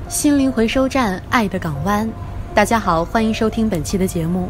心灵回收站，爱的港湾。大家好，欢迎收听本期的节目。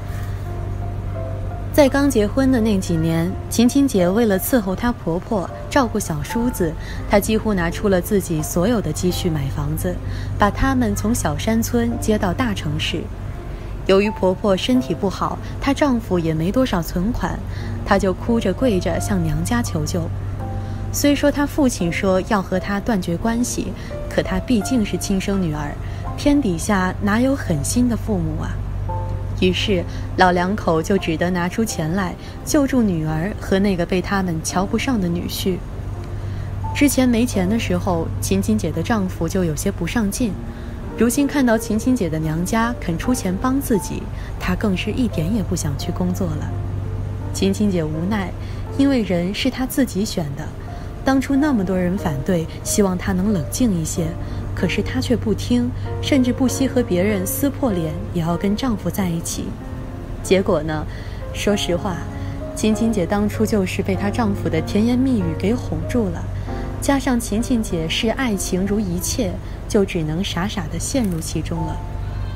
在刚结婚的那几年，晴晴姐为了伺候她婆婆，照顾小叔子，她几乎拿出了自己所有的积蓄买房子，把他们从小山村接到大城市。由于婆婆身体不好，她丈夫也没多少存款，她就哭着跪着向娘家求救。虽说她父亲说要和她断绝关系，可她毕竟是亲生女儿，天底下哪有狠心的父母啊？于是老两口就只得拿出钱来救助女儿和那个被他们瞧不上的女婿。之前没钱的时候，晴晴姐的丈夫就有些不上进，如今看到晴晴姐的娘家肯出钱帮自己，她更是一点也不想去工作了。晴晴姐无奈，因为人是她自己选的，当初那么多人反对，希望她能冷静一些，可是她却不听，甚至不惜和别人撕破脸也要跟丈夫在一起。结果呢，说实话，晴晴姐当初就是被她丈夫的甜言蜜语给哄住了，加上晴晴姐视爱情如一切，就只能傻傻地陷入其中了。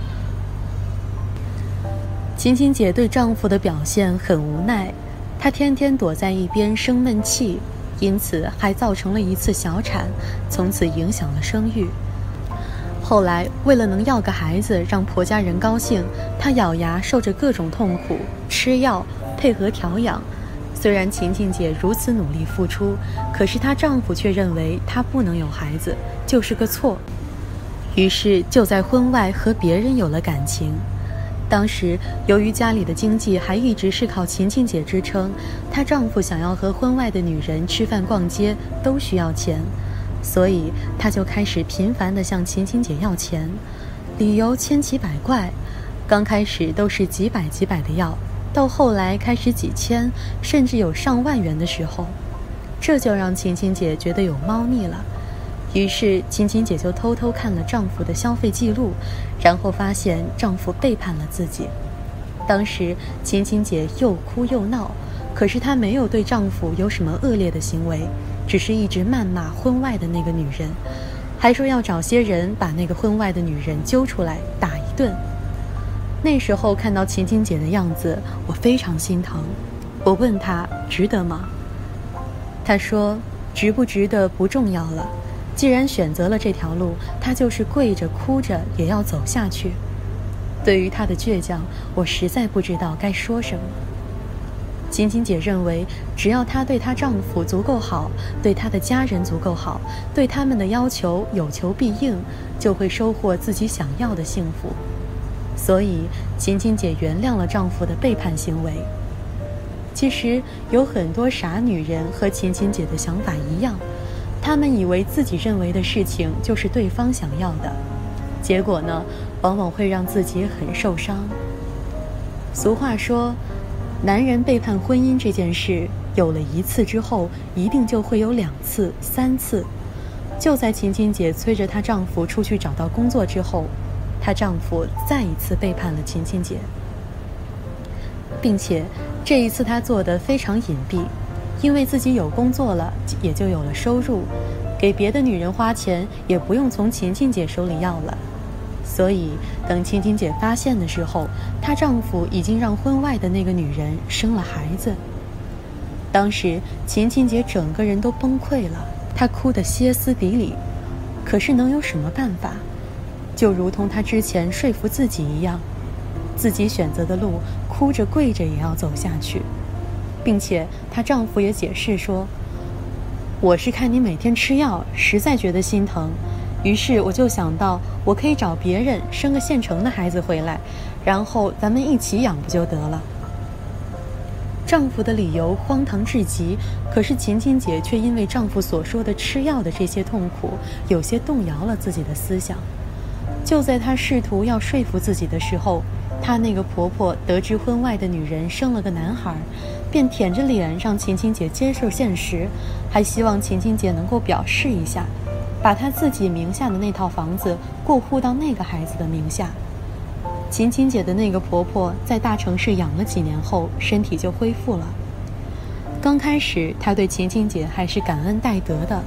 晴晴姐对丈夫的表现很无奈，她天天躲在一边生闷气，因此还造成了一次小产，从此影响了生育。后来为了能要个孩子让婆家人高兴，她咬牙受着各种痛苦，吃药配合调养。虽然晴晴姐如此努力付出，可是她丈夫却认为她不能有孩子，就是个错，于是就在婚外和别人有了感情。当时由于家里的经济还一直是靠晴晴姐支撑，她丈夫想要和婚外的女人吃饭逛街都需要钱，所以她就开始频繁地向晴晴姐要钱，理由千奇百怪，刚开始都是几百的要，到后来开始几千，甚至有上万元的时候，这就让晴晴姐觉得有猫腻了。于是晴晴姐就偷偷看了丈夫的消费记录，然后发现丈夫背叛了自己。当时晴晴姐又哭又闹，可是她没有对丈夫有什么恶劣的行为，只是一直谩骂婚外的那个女人，还说要找些人把那个婚外的女人揪出来打一顿。那时候看到晴晴姐的样子，我非常心疼。我问她值得吗？她说值不值得不重要了，既然选择了这条路，她就是跪着哭着也要走下去。对于她的倔强，我实在不知道该说什么。晴晴姐认为，只要她对她丈夫足够好，对她的家人足够好，对他们的要求有求必应，就会收获自己想要的幸福。所以晴晴姐原谅了丈夫的背叛行为。其实有很多傻女人和晴晴姐的想法一样，她们以为自己认为的事情就是对方想要的，结果呢，往往会让自己很受伤。俗话说，男人背叛婚姻这件事，有了一次之后，一定就会有2次、3次。就在晴晴姐催着她丈夫出去找到工作之后，她丈夫再一次背叛了晴晴姐，并且这一次她做得非常隐蔽，因为自己有工作了，也就有了收入，给别的女人花钱也不用从晴晴姐手里要了。所以等晴晴姐发现的时候，她丈夫已经让婚外的那个女人生了孩子。当时晴晴姐整个人都崩溃了，她哭得歇斯底里，可是能有什么办法？就如同她之前说服自己一样，自己选择的路，哭着跪着也要走下去。并且她丈夫也解释说，我是看你每天吃药，实在觉得心疼，于是我就想到我可以找别人生个现成的孩子回来，然后咱们一起养不就得了。丈夫的理由荒唐至极，可是晴晴姐却因为丈夫所说的吃药的这些痛苦，有些动摇了自己的思想。就在她试图要说服自己的时候，她那个婆婆得知婚外的女人生了个男孩，便舔着脸让晴晴姐接受现实，还希望晴晴姐能够表示一下，把她自己名下的那套房子过户到那个孩子的名下。晴晴姐的那个婆婆在大城市养了几年后，身体就恢复了。刚开始她对晴晴姐还是感恩戴德的，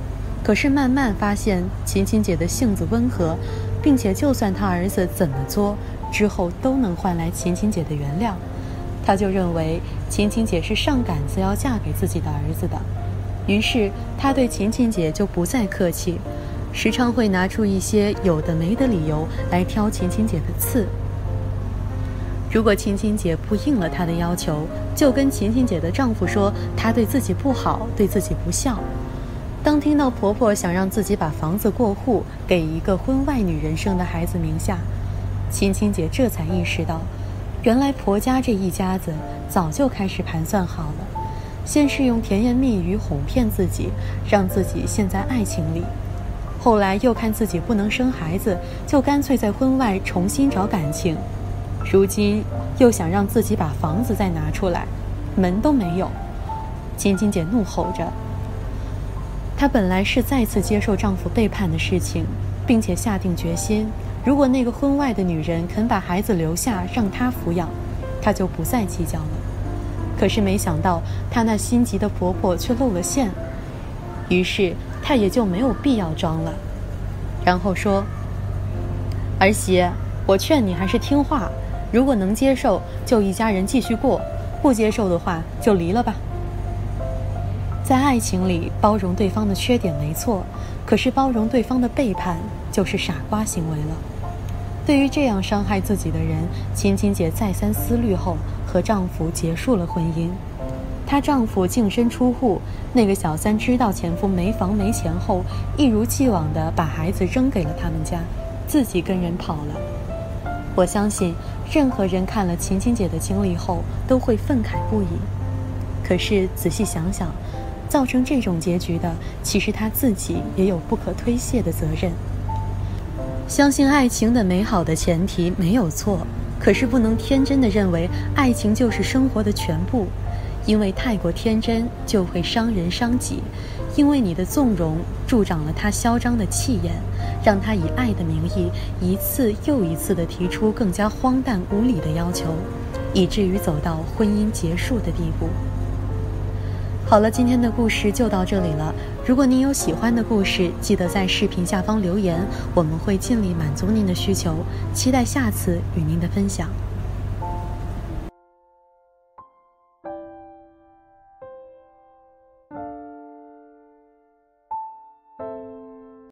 可是慢慢发现琴琴姐的性子温和，并且就算他儿子怎么作，之后都能换来琴琴姐的原谅。他就认为琴琴姐是上杆子要嫁给自己的儿子的，于是他对琴琴姐就不再客气，时常会拿出一些有的没的理由来挑琴琴姐的刺。如果琴琴姐不应了他的要求，就跟琴琴姐的丈夫说她对自己不好，对自己不孝。当听到婆婆想让自己把房子过户给一个婚外女人生的孩子名下，琴琴姐这才意识到，原来婆家这一家子早就开始盘算好了，先是用甜言蜜语哄骗自己，让自己陷在爱情里，后来又看自己不能生孩子，就干脆在婚外重新找感情，如今又想让自己把房子再拿出来，门都没有。琴琴姐怒吼着，她本来是再次接受丈夫背叛的事情，并且下定决心，如果那个婚外的女人肯把孩子留下让她抚养，她就不再计较了。可是没想到她那心急的婆婆却露了馅，于是她也就没有必要装了，然后说，儿媳，我劝你还是听话，如果能接受就一家人继续过，不接受的话就离了吧。在爱情里包容对方的缺点没错，可是包容对方的背叛就是傻瓜行为了。对于这样伤害自己的人，琴琴姐再三思虑后和丈夫结束了婚姻。她丈夫净身出户，那个小三知道前夫没房没钱后，一如既往地把孩子扔给了他们家，自己跟人跑了。我相信任何人看了琴琴姐的经历后都会愤慨不已。可是仔细想想，造成这种结局的其实她自己也有不可推卸的责任。相信爱情的美好的前提没有错，可是不能天真的认为爱情就是生活的全部，因为太过天真就会伤人伤己，因为你的纵容助长了他嚣张的气焰，让他以爱的名义一次又一次地提出更加荒诞无理的要求，以至于走到婚姻结束的地步。好了，今天的故事就到这里了。如果您有喜欢的故事，记得在视频下方留言，我们会尽力满足您的需求，期待下次与您的分享。